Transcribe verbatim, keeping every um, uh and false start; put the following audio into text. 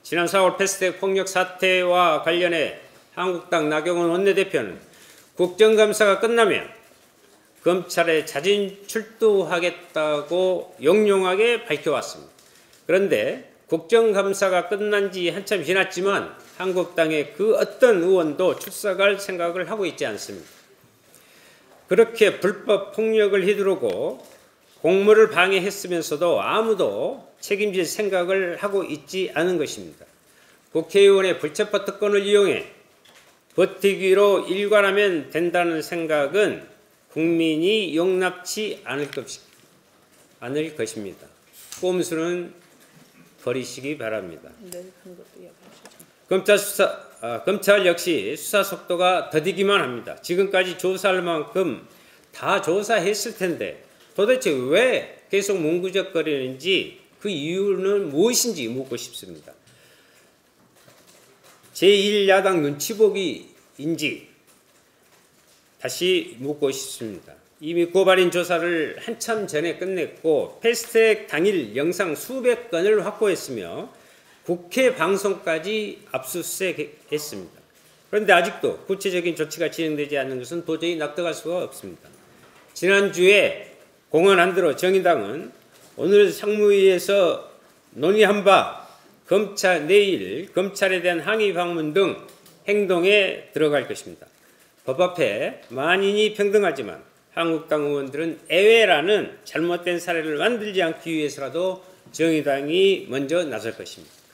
지난 사월 패스트트랙 폭력 사태와 관련해 한국당 나경원 원내대표는 국정감사가 끝나면 검찰에 자진 출두하겠다고 용용하게 밝혀왔습니다. 그런데 국정감사가 끝난 지 한참 지났지만 한국당의 그 어떤 의원도 출석할 생각을 하고 있지 않습니다. 그렇게 불법 폭력을 휘두르고 공무를 방해했으면서도 아무도 책임질 생각을 하고 있지 않은 것입니다. 국회의원의 불체포 특권을 이용해 버티기로 일관하면 된다는 생각은 국민이 용납치 않을, 것, 않을 것입니다. 꼼수는 버리시기 바랍니다. 검찰, 수사, 아, 검찰 역시 수사 속도가 더디기만 합니다. 지금까지 조사할 만큼 다 조사했을 텐데 도대체 왜 계속 뭉구적거리는지 그 이유는 무엇인지 묻고 싶습니다. 제일 야당 눈치보기인지 다시 묻고 싶습니다. 이미 고발인 조사를 한참 전에 끝냈고 패스트트랙 당일 영상 수백 건을 확보했으며 국회 방송까지 압수수색했습니다. 그런데 아직도 구체적인 조치가 진행되지 않는 것은 도저히 납득할 수가 없습니다. 지난주에 공언한 대로 정의당은 오늘 상무위에서 논의한 바 검찰 내일 검찰에 대한 항의 방문 등 행동에 들어갈 것입니다. 법 앞에 만인이 평등하지만 한국당 의원들은 애외라는 잘못된 사례를 만들지 않기 위해서라도 정의당이 먼저 나설 것입니다.